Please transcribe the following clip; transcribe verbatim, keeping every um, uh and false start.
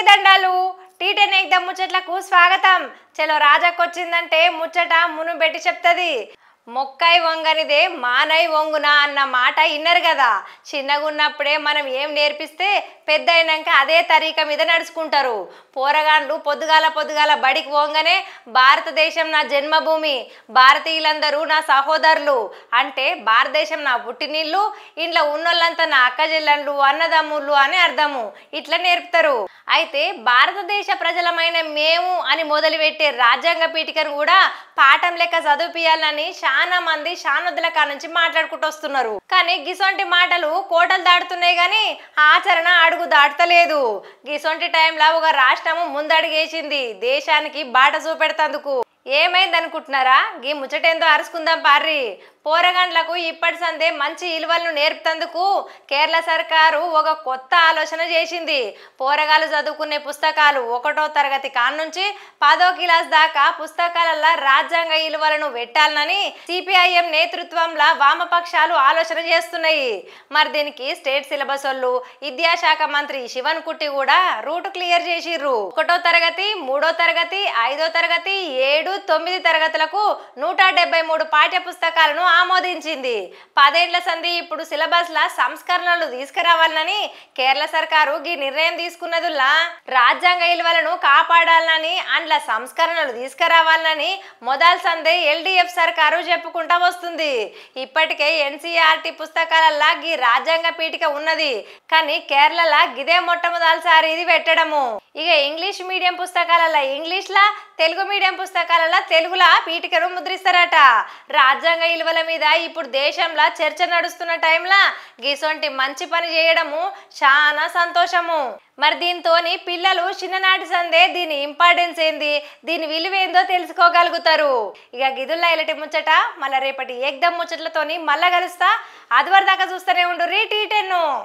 దండాలు tea ten ఎగ్దాం ముచ్చట్లకు స్వాగతం. చలో రాజకొచ్చిందంటే ముచ్చట మును పెట్టి చెప్తది. మొక్కై వంగనిదే మానై వంగునా అన్న మాట ఇన్నరు కదా. చిన్నగున్నప్పుడే మనం ఏం నేర్పిస్తే పెద్ద అయినాక అదే తరీక మీద నడుచుకుంటారు. పోరగాండ్లు పొద్దుగాల పొద్దుగాల బడికి పోగానే భారతదేశం నా జన్మభూమి, భారతీయులందరూ నా సహోదరులు అంటే భారతదేశం నా పుట్టినిల్లు, ఇంట్లో ఉన్నోళ్ళంతా నా అక్క చెల్లెళ్ళు అన్నదమ్ముళ్ళు అని అర్థము. ఇట్లా నేర్పుతారు. అయితే భారతదేశ ప్రజలమైన మేము అని మొదలుపెట్టే రాజ్యాంగ పీఠికను కూడా పాఠం లెక్క చదివిపియాలని చాలా మంది శానొద్దుల కా నుంచి మాట్లాడుకుంటూ వస్తున్నారు. కానీ గిసొంటి మాటలు కోటలు దాటుతున్నాయి కానీ ఆచరణ అడుగు దాటలేదు. గిసొంటి టైంలో ఒక రాష్ట్రము ముందడుగేసింది దేశానికి బాట చూపెడతందుకు. ఏమైంది అనుకుంటున్నారా? గీ ముచ్చటేందో అరుచుకుందాం పార్రి. పోరగాండ్లకు ఇప్పటి సందే మంచి విలువలను నేర్పుతందుకు కేరళ సర్కారు ఒక కొత్త ఆలోచన చేసింది. పోరగాలు చదువుకునే పుస్తకాలు ఒకటో తరగతి కాన్నుంచి పదో క్లాస్ దాకా పుస్తకాలల్లో రాజ్యాంగ విలువలను పెట్టాలని సిపిఐఎం నేతృత్వంలో వామపక్షాలు ఆలోచన చేస్తున్నాయి. మరి దీనికి స్టేట్ సిలబస్ వాళ్ళు విద్యాశాఖ మంత్రి శివన్ కుట్టి కూడా రూట్ క్లియర్ చేసిర్రు. ఒకటో తరగతి, మూడో తరగతి, ఐదో తరగతి, ఏడు తొమ్మిది తరగతులకు నూట డెబ్బై మూడు పాఠ్య పుస్తకాలను ఆమోదించింది. పదేళ్ల సంధి ఇప్పుడు సిలబస్ లా సంస్కరణలు తీసుకురావాలని కేరళ సర్కారు ఈ నిర్ణయం తీసుకున్నదుల్లా రాజ్యాంగ విలువలను కాపాడాలని అండ్ల సంస్కరణలు తీసుకురావాలని మొదలు సందే ఎల్డిఎఫ్ సర్కారు చెప్పుకుంటా వస్తుంది. ఇప్పటికే ఎన్సీఆర్టీ పుస్తకాలల్లా ఈ రాజ్యాంగ పీఠిక ఉన్నది. కానీ కేరళలో గిదే మొట్టమొదటిసారి ఇది పెట్టడము. ఇక ఇంగ్లీష్ మీడియం పుస్తకాలల్లో ఇంగ్లీష్ లా, తెలుగు మీడియం పుస్తకాలలో తెలుగులా పీఠికను ముద్రిస్తారట. రాజ్యాంగ విలువల మీద ఇప్పుడు దేశంలో చర్చ నడుస్తున్న టైంలో గిసొంటి మంచి పని చేయడము చాలా సంతోషము. మరి దీంతోని పిల్లలు చిన్ననాటి సందే దీని ఇంపార్టెన్స్ ఏంది, దీని విలువ ఏందో తెలుసుకోగలుగుతారు. ఇక గిదుల్లా ఇలాంటి ముచ్చట మళ్ళీ రేపటి ఏకదం ముచ్చట్లతోని మళ్ళా కలుస్తా. అదివరదాకా చూస్తూనే ఉండు రీ టీ టెన్.